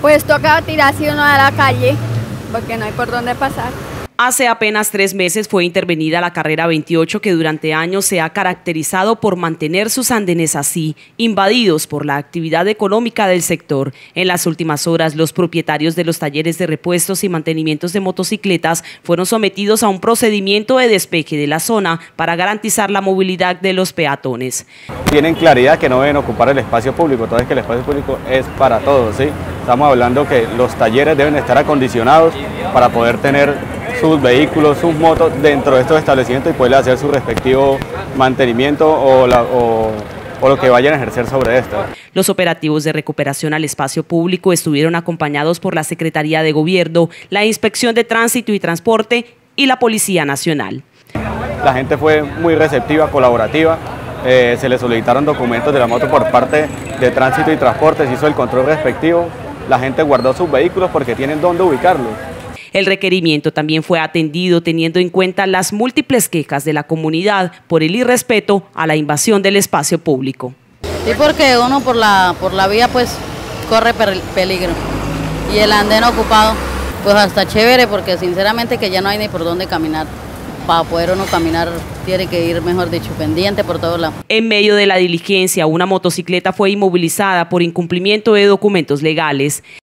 Pues toca tirarse uno a la calle, porque no hay por dónde pasar. Hace apenas 3 meses fue intervenida la carrera 28, que durante años se ha caracterizado por mantener sus andenes así, invadidos por la actividad económica del sector. En las últimas horas, los propietarios de los talleres de repuestos y mantenimientos de motocicletas fueron sometidos a un procedimiento de despeje de la zona para garantizar la movilidad de los peatones. Tienen claridad que no deben ocupar el espacio público, toda vez que el espacio público es para todos, ¿sí? Estamos hablando que los talleres deben estar acondicionados para poder tener sus vehículos, sus motos dentro de estos establecimientos y poder hacer su respectivo mantenimiento o lo que vayan a ejercer sobre esto. Los operativos de recuperación al espacio público estuvieron acompañados por la Secretaría de Gobierno, la Inspección de Tránsito y Transporte y la Policía Nacional. La gente fue muy receptiva, colaborativa, se le solicitaron documentos de la moto por parte de Tránsito y Transporte, se hizo el control respectivo, la gente guardó sus vehículos porque tienen dónde ubicarlos. El requerimiento también fue atendido teniendo en cuenta las múltiples quejas de la comunidad por el irrespeto a la invasión del espacio público. Sí, porque uno por la vía pues corre peligro y el andén ocupado pues hasta chévere, porque sinceramente que ya no hay ni por dónde caminar. Para poder uno caminar tiene que ir, mejor dicho, pendiente por todos lados. En medio de la diligencia, una motocicleta fue inmovilizada por incumplimiento de documentos legales.